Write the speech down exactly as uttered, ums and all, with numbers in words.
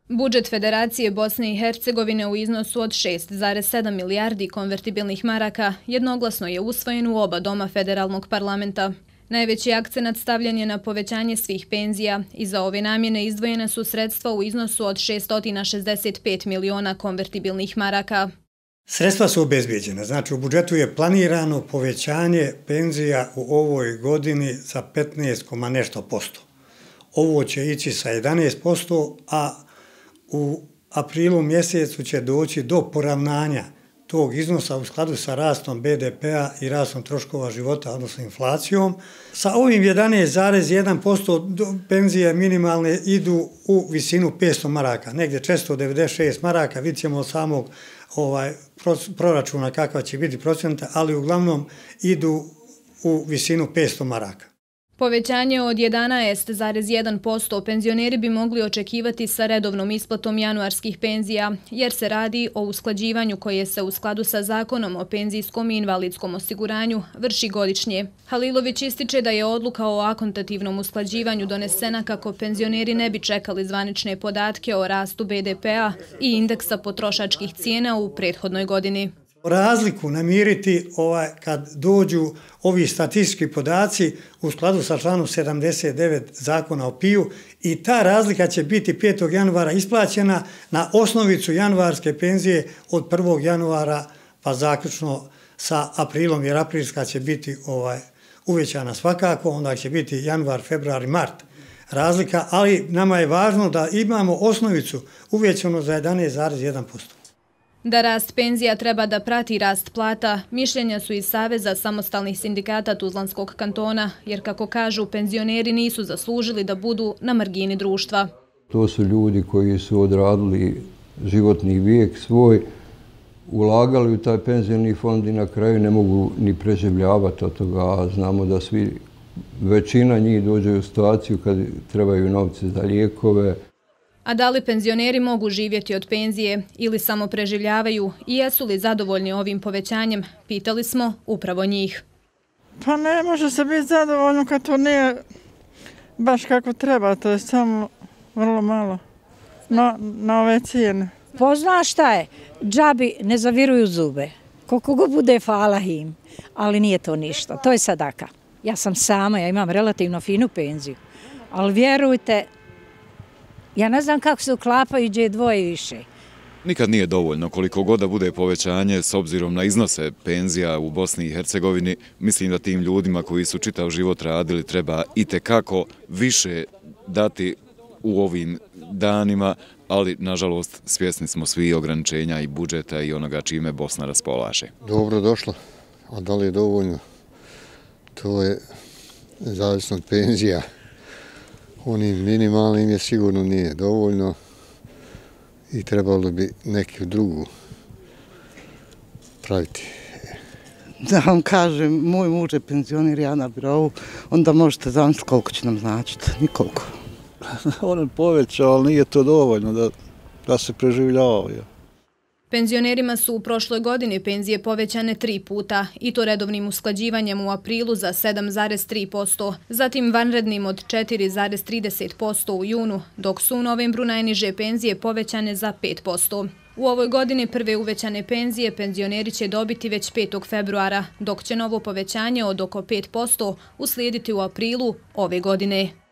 Budžet Federacije Bosne i Hercegovine u iznosu od šest zarez sedam milijardi konvertibilnih maraka jednoglasno je usvojen u oba doma federalnog parlamenta. Najveći akcenat stavljen je na povećanje svih penzija i za ove namjene izdvojena su sredstva u iznosu od šeststo šezdeset pet miliona konvertibilnih maraka. Sredstva su obezbijeđena, znači u budžetu je planirano povećanje penzija u ovoj godini za petnaest komma nešto posto. Ovo će ići sa jedanaest posto, a u aprilu mjesecu će doći do poravnanja tog iznosa u skladu sa rastom be de pea i rastom troškova života, odnosno inflacijom. Sa ovim jedanaest zarez jedan posto penzije minimalne idu u visinu petsto maraka, negdje četiristo devedeset šest maraka, vidjet ćemo od samog ovaj, proračuna kakva će biti procenta, ali uglavnom idu u visinu petsto maraka. Povećanje od jedanaest zarez jedan posto penzioneri bi mogli očekivati sa redovnom isplatom januarskih penzija, jer se radi o usklađivanju koje se u skladu sa Zakonom o penzijskom i invalidskom osiguranju vrši godišnje. Halilović ističe da je odluka o akontativnom usklađivanju donesena kako penzioneri ne bi čekali zvanične podatke o rastu be de pea i indeksa potrošačkih cijena u prethodnoj godini. Razliku namiriti ovaj, kad dođu ovi statistički podaci u skladu sa članom sedamdeset devet Zakona o piju i ta razlika će biti petog januara isplaćena na osnovicu januarske penzije od prvog januara pa zaključno sa aprilom, jer aprilska će biti ovaj, uvećana svakako, onda će biti januar, februar i mart razlika, ali nama je važno da imamo osnovicu uvećanu za jedanaest zarez jedan posto. Da rast penzija treba da prati rast plata, mišljenja su iz Saveza samostalnih sindikata Tuzlanskog kantona, jer kako kažu, penzioneri nisu zaslužili da budu na margini društva. To su ljudi koji su odradili životni vijek svoj, ulagali u taj penzioni fond i na kraju ne mogu ni preživljavati od toga. Znamo da svi, većina njih dođe u situaciju kad trebaju novce za lijekove. A da li penzioneri mogu živjeti od penzije ili samo preživljavaju i jesu li zadovoljni ovim povećanjem, pitali smo upravo njih. Pa ne može se biti zadovoljno kad to nije baš kako treba, to je samo vrlo malo na, na ove cijene. Pozna šta je, džabi ne zaviruju zube, koliko go bude hvala im, ali nije to ništa, to je sadaka. Ja sam sama, ja imam relativno finu penziju, ali vjerujte, ja ne znam kako se uklapaju gdje je dvoje više. Nikad nije dovoljno koliko god da bude povećanje s obzirom na iznose penzija u Bosni i Hercegovini. Mislim da tim ljudima koji su čitav život radili treba itekako više dati u ovim danima, ali nažalost svjesni smo svi ograničenja i budžeta i onoga čime Bosna raspolaže. Dobro došlo, a da li je dovoljno? To je zavisno od penzija. Onim minimalnim je sigurno nije dovoljno i trebalo bi neki drugu praviti. Da vam kažem, moj muž je penzioner, ja na birovu, onda možete zamisliti koliko će nam značiti, nikoliko. On je povećao, ali nije to dovoljno da, da se preživljavaju. Penzionerima su u prošloj godini penzije povećane tri puta i to redovnim usklađivanjem u aprilu za sedam zarez tri posto, zatim vanrednim od četiri zarez trideset posto u junu, dok su u novembru najniže penzije povećane za pet posto. U ovoj godini prve uvećane penzije penzioneri će dobiti već petog februara, dok će novo povećanje od oko pet posto uslijediti u aprilu ove godine.